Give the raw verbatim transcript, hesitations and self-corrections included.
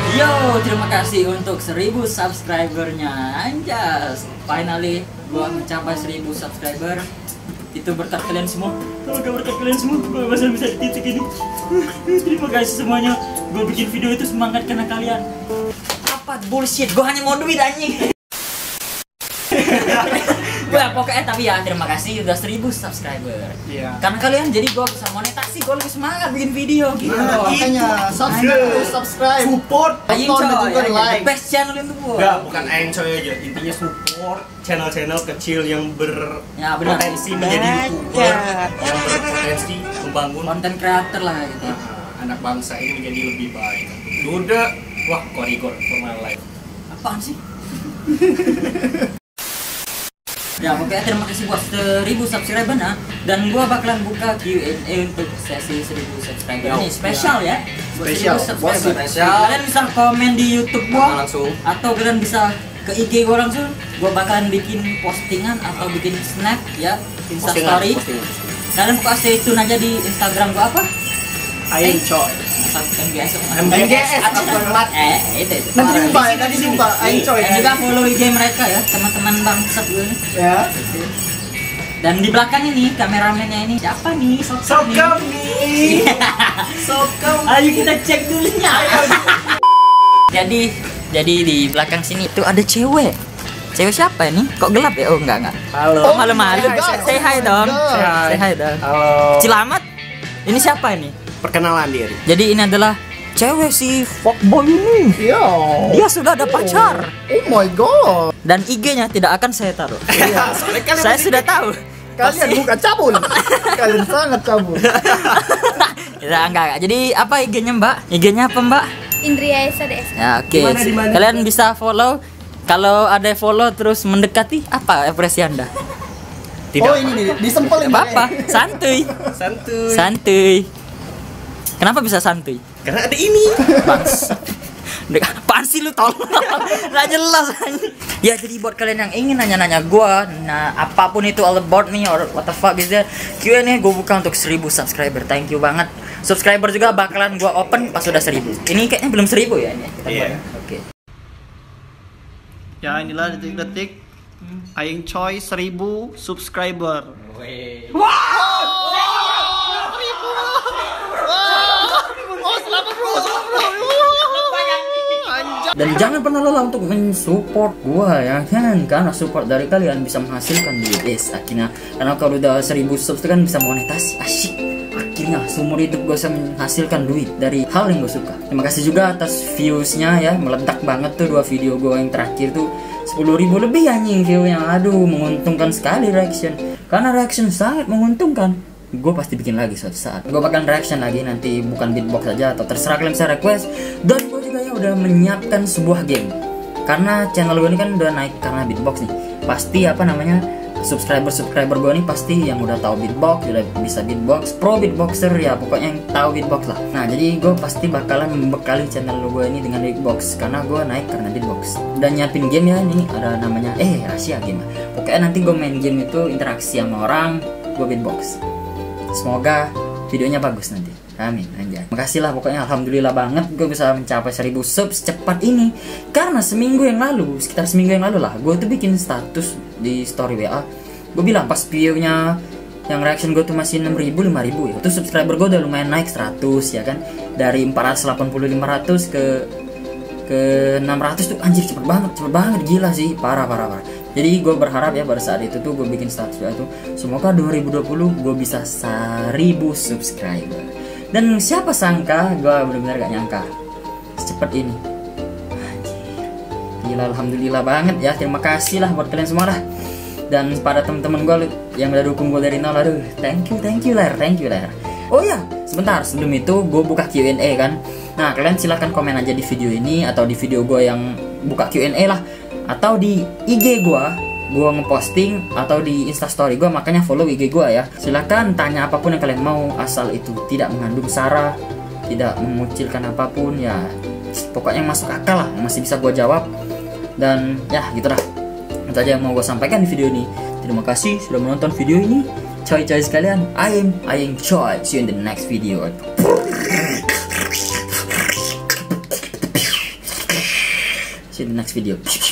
Yo, terima kasih untuk seribu subscribernya. Anjas, finally gua mencapai seribu subscriber. Itu berkat kalian semua. Kalau gak berkat kalian semua, gua masih bisa di titik ini. Terima kasih semuanya. Gua bikin video itu semangat karena kalian. Apa bullshit? Gua hanya mau duit anjing. Gua pokoknya tapi ya terima kasih udah seribu subscriber. Iya. Karena kalian jadi gua bisa monetasi, gua lebih semangat bikin video gitu. Nah, makanya subscribe, subscribe, support, Aing tonton dan coy, juga like. best channel itu gua. Enggak, bukan Aing coy aja. Intinya support channel-channel kecil yang Ya, benar. berpotensi menjadi YouTuber, yang berpotensi membangun Konten creator lah gitu. Nah, anak bangsa ini menjadi lebih baik. Duda, wah korigor for my life. Apaan sih? Ya pokoknya terima kasih buat seribu subscriber nah. Dan gua bakalan buka Q and A untuk sesi seribu subscriber ini spesial ya. Spesial, seribu subscriber. spesial. Kalian bisa komen di YouTube gua Langsung. atau kalian bisa ke I G gua langsung. Gua bakalan bikin postingan atau bikin snap ya, Insta Postingan, story. postingan. Kalian buka stay tune aja di Instagram gua apa? Aing coy. M G S M G S atau format eh itu itu. Nanti lupa ya, nanti lupa. Aing coy. Dan juga follow I G mereka ya, teman-teman bangsat gue nih. Ya. Dan di belakang ini kameramennya ini siapa nih? Sokam Sokam nih. Sokam. Ayo kita cek dulunya. Jadi jadi di belakang sini itu ada cewek. Cewek siapa ini? Kok gelap ya? Oh enggak enggak. Halo. Oh, malu-malu. my God. Say hi Oh my dong. God. Say hi. Say hi dong. Halo. Cilamat. Ini siapa ini? Perkenalan diri. Jadi ini adalah cewek si fuckboy ini. Yo. Dia sudah ada pacar. Oh my god. Dan I G-nya tidak akan saya taruh. Iya, soalnya kalian Saya pasti- sudah tahu. Kalian bukan cabul. Kalian sangat cabul. Ya, enggak, enggak. Jadi apa I G-nya Mbak? I G-nya apa Mbak? Indria Esa D S. Ya, oke. Dimana, dimana? Kalian bisa follow. Kalau ada follow terus mendekati, apa ekspresi Anda? Tidak. Oh ini nih, disempelin Apa? Santuy. Santuy. Santuy. Kenapa bisa santuy? Karena ada ini. Bangsa. Dek, apaan sih lu tolong? Nggak jelas anjing. Ya jadi buat kalian yang ingin nanya-nanya gua, nah apapun itu all about me or what the fuck is that, Q and A gua buka untuk seribu subscriber. Thank you banget. Subscriber juga bakalan gua open pas sudah seribu. Ini kayaknya belum seribu ya ini. Kita Iya. buat. Oke. Ya inilah detik-detik Aing coy seribu subscriber. Dan jangan pernah lelah untuk mensupport gua ya kan, karena support dari kalian bisa menghasilkan duit guys akhirnya. Karena kalau udah seribu subs itu kan bisa monetasi, asyik. Akhirnya seumur hidup gue bisa menghasilkan duit dari hal yang gue suka. Terima kasih juga atas viewsnya ya, meledak banget tuh dua video gue yang terakhir tuh sepuluh ribu lebih anjing viewnya. Aduh menguntungkan sekali reaction, karena reaction sangat menguntungkan. Gue pasti bikin lagi suatu saat. Gue bakal reaction lagi nanti, bukan beatbox saja atau terserah kalian bisa request. Dan gue juga ya udah menyiapkan sebuah game, karena channel gue ini kan udah naik karena beatbox nih. Pasti apa namanya, subscriber subscriber gue nih pasti yang udah tahu beatbox, udah bisa beatbox, pro beatboxer ya pokoknya yang tahu beatbox lah. Nah jadi gue pasti bakalan membekali channel gue ini dengan beatbox, karena gue naik karena beatbox. Dan nyiapin game ya, nih ada namanya eh rahasia game. Pokoknya nanti gue main game itu interaksi sama orang, gue beatbox. Semoga videonya bagus nanti. Amin anjay. Makasih lah pokoknya, alhamdulillah banget gue bisa mencapai seribu subs cepat ini. Karena seminggu yang lalu, sekitar seminggu yang lalu lah, gue tuh bikin status di story W A. Gue bilang pas videonya yang reaction gue tuh masih enam ribu, lima ribu ya. Tuh subscriber gue udah lumayan naik seratus ya kan. Dari empat ratus delapan puluh, lima ratus ke ke enam ratus tuh anjir cepet banget, cepet banget gila sih, parah parah parah. Jadi gue berharap ya pada saat itu tuh gue bikin status itu, semoga dua ribu dua puluh gue bisa seribu subscriber. Dan siapa sangka, gue benar-benar gak nyangka secepat ini. Anjir. Gila, alhamdulillah banget ya. Terima kasih lah buat kalian semua lah. Dan pada teman-teman gue yang udah dukung gue dari nol, aduh thank you, thank you Ler, thank you Ler. Oh ya, sebentar sebelum itu gue buka Q and A kan. Nah kalian silahkan komen aja di video ini atau di video gue yang buka Q and A lah, atau di I G gue, gue ngeposting, atau di Instastory gue, makanya follow I G gue ya. Silahkan tanya apapun yang kalian mau, asal itu tidak mengandung sara, tidak mengucilkan apapun ya. Pokoknya yang masuk akal lah, yang masih bisa gue jawab. Dan ya gitu lah, itu aja yang mau gue sampaikan di video ini. Terima kasih sudah menonton video ini, coy-coy sekalian. I am I am Coy. See you in the next video. See you in the next video.